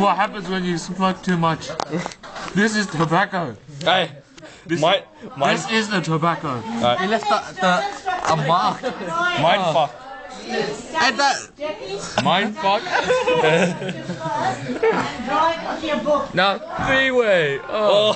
what happens when you smoke too much. This is tobacco. Hey, This is the tobacco. He left a mark. Mind fuck. And that. Mind fuck. Now, three-way. Oh.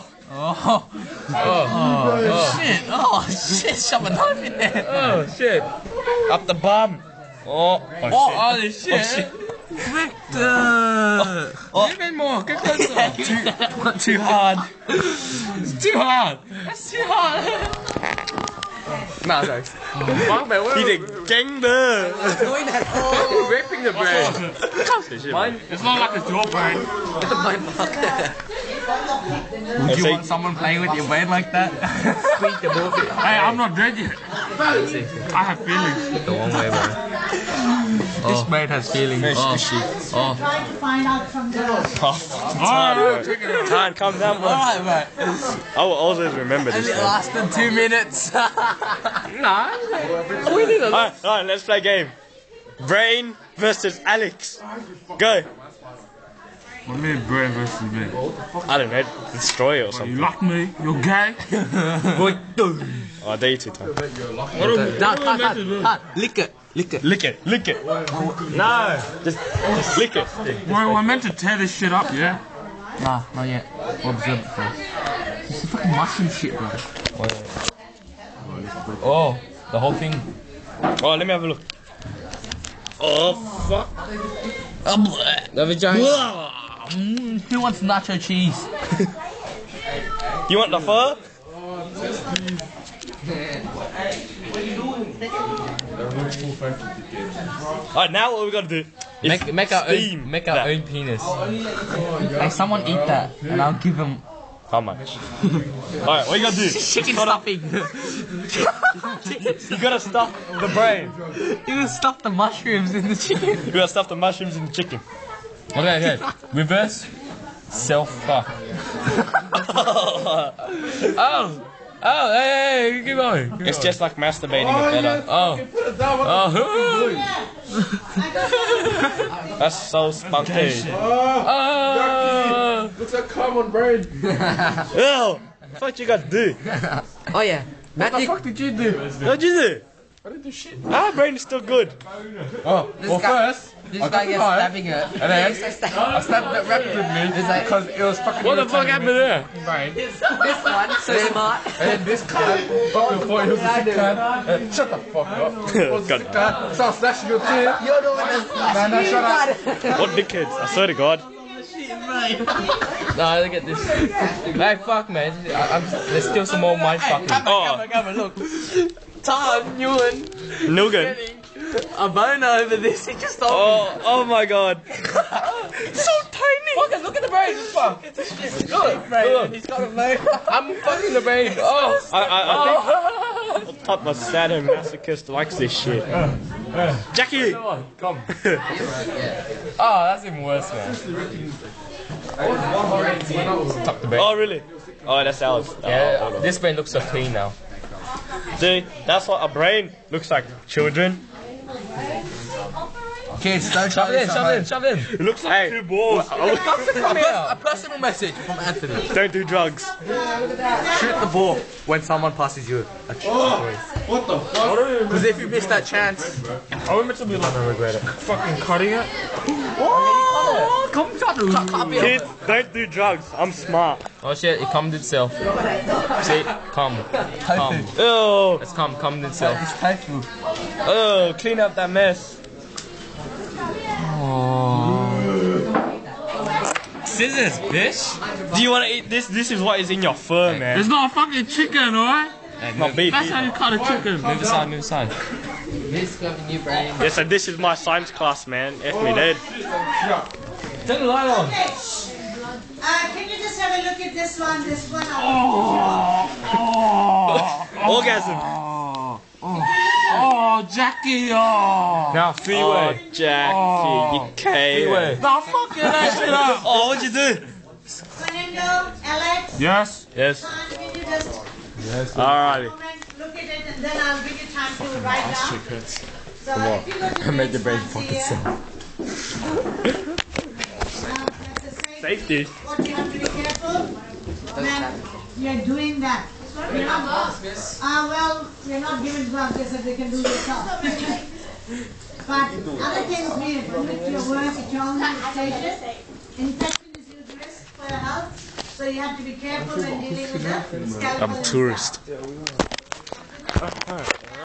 Shit. Oh, shit. Shove a knife in there. Oh, shit. Up the bum. Oh. Holy shit. Victor. Even more. Get closer. Too hard. It's too hard. That's too hard. Nah, sorry. Fuck, man. He did gangster. Raping the brain. Mine. It's not like it's your brain. Would you want someone playing with your brain like that? Squeak the bullshit. Hey, I'm not dead yet. I have feelings. The wrong way, man. This brain has feelings. Trying to find out from the Tan, calm down, bro. Alright, mate. I will always remember And this. it lasted 2 minutes. Nah. We need a lot. Alright, let's play a game. Brain versus Alex. Go. What do you mean brain versus me? I don't know, destroy it or You something. like me? You're gay? Oh, I dare you to, Tan. Lick it. Lick it. No, just lick it. We're meant to tear this shit up, yeah? Nah, not yet. We'll observe it first. This is fucking mushroom shit, bro. Oh, the whole thing. Oh, let me have a look. Oh, fuck. The vagina. Who wants nacho cheese? You want the fur? Alright, now what we gotta do is Make our steam that. own penis. Hey, someone eat that, and I'll give him How much? Alright, what you gotta do? chicken stuffing. You gotta stuff the brain. You can stuff the mushrooms in the chicken. You gotta stuff the mushrooms in the chicken. Okay. Reverse. Self-fuck. Oh, hey, keep going. It's just like masturbating but better. Oh. That's so spunky. Looks like common brain. Ew! What you gotta do? Oh yeah. What the fuck did you do? What'd you do? I didn't do shit. Our brain is still good. Oh, well first, This I guy got the gets knife, stabbing it. and then I stabbed it rapidly because it was fucking. What the fuck happened there? Brain. This one, so smart. And then this guy fucking thought he was a sick cunt. Shut the fuck up. He was a sick cunt. So I slashing your teeth. You're the one that's No, shut up. What dickheads? I swear to God. Nah, look at this. Hey, fuck, man. There's still some more mind fucking. Oh, Come on, look. Tom, Ewan, Nugan. a boner over this. He just told Oh my God. so tiny. Look at the brain. Fuck. It's a shit. Look, brain. He's got a brain. I'm fucking the brain. Oh. I thought my sadomasochist likes this shit. Jackie! Come. Oh, that's even worse, man. Tuck the brain. Oh, really? Oh, that's ours. Yeah, this brain looks so clean now. See, that's what a brain looks like. Children. Kids, don't Shove it in, shove it in. It looks like two balls. A personal message from Anthony. Don't do drugs. Shoot the ball when someone passes you a choice. What the fuck? Because if you miss that chance, Are we meant to be like fucking cutting it? oh, come cut me. Kids, don't do drugs. I'm smart. Oh shit, it calmed itself. See, come. Oh, It's calmed itself. It's painful. oh, clean up that mess. Scissors, bitch. Do you want to eat this? This is what is in your fur, man. It's not a fucking chicken, alright? Not beef. That's how you cut a chicken. Move aside, move aside. This got a new brain. Yeah, so this is my science class, man. F me dead. Turn the light on. Can you just have a look at this one? This one. Orgasm. Oh, Jackie, oh. Now, Oh, three-way. Jackie, you cave. Nah, fucking that shit up. Oh, what'd you do? Fernando, Alex, Yes. Yes. can you just Alrighty. look at it and then I'll give you time to write down. So if you go to Made the brain next fuck one here, itself. that's a Safety. What you have to be careful when you're doing that. You're not, well, you're not given gloves, they said they can do yourself. But other things we do it your work at your own station. Infection is huge risk for your health, so you have to be careful when dealing with them. I'm a tourist.